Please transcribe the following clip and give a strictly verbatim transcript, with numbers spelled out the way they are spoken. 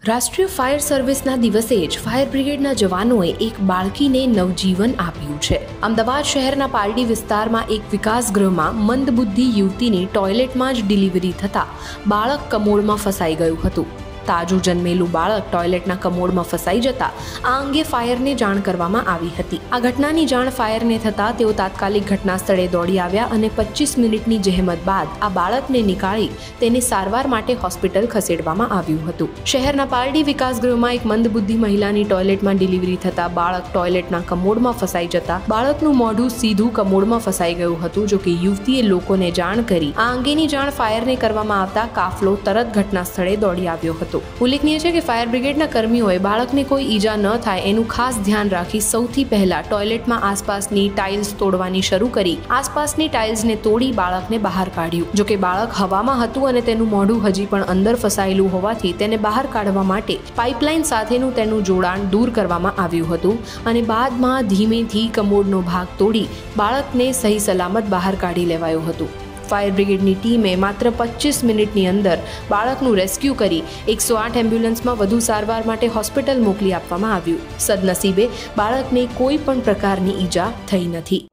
રાષ્ટ્રીય ફાયર સર્વિસના દિવસે જ ફાયર બ્રિગેડના જવાનોએ એક બાળકીને નવજીવન આપ્યું છે। અમદાવાદ શહેરના પાલડી વિસ્તારમાં એક વિકાસ ગૃહમાં મંદબુદ્ધિ યુવતીની ટોયલેટમાં જ ડિલિવરી થતાં બાળક કમોડમાં ફસાઈ ગયું હતું। તાજું જન્મેલું બાળક ટોયલેટના કમોડમાં ફસાઈ જતા આ અંગે ફાયરને જાણ કરવામાં આવી હતી। આ ઘટનાની જાણ ફાયરને થતાં તેઓ તાત્કાલિક ઘટના સ્થળે દોડી આવ્યા અને પચીસ મિનિટની જહેમત બાદ આ બાળકને નીકાળી તેને સારવાર માટે હોસ્પિટલ ખસેડવામાં આવ્યું હતું। શહેરના પાલડી વિકાસ ગૃહમાં એક મંદબુદ્ધિ મહિલાની ટોયલેટમાં ડિલિવરી થતાં બાળક ટોયલેટના કમોડમાં ફસાઈ જતા બાળકનું મોઢું સીધું કમોડમાં ફસાઈ ગયું હતું। જો કે યુવતીએ લોકોને જાણ કરી આ અંગેની જાણ ફાયરને કરવામાં આવતા કાફલો તરત ઘટના સ્થળે દોડી આવ્યો હતો। ઉલ્લેખનીય છે કે ફાયર બ્રિગેડના કર્મીઓએ બાળકને કોઈ ઈજા ન થાય એનું ખાસ ધ્યાન રાખી સૌથી પહેલા ટોયલેટમાં આસપાસની ટાઇલ્સ તોડવાની શરૂ કરી આસપાસની ટાઇલ્સને તોડી બાળકને બહાર કાઢ્યું। જો કે બાળક હવામાં હતું અને તેનું મોઢું હજી પણ અંદર ફસાયેલું હોવાથી તેને બહાર કાઢવા માટે પાઇપલાઇન સાથેનું તેનું જોડાણ દૂર કરવામાં આવ્યું હતું અને બાદમાં ધીમેથી કમોડનો ભાગ તોડી બાળકને સહી સલામત બહાર કાઢી લેવાયું હતું। ફાયર બ્રિગેડની ટીમે માત્ર પચીસ મિનિટની અંદર બાળકનું રેસ્ક્યુ કરી એકસો આઠ એમ્બ્યુલન્સમાં વધુ સારવાર માટે હોસ્પિટલ મોકલી આપવામાં આવ્યું। સદનસીબે બાળકને કોઈ પણ પ્રકારની ઈજા થઈ નથી।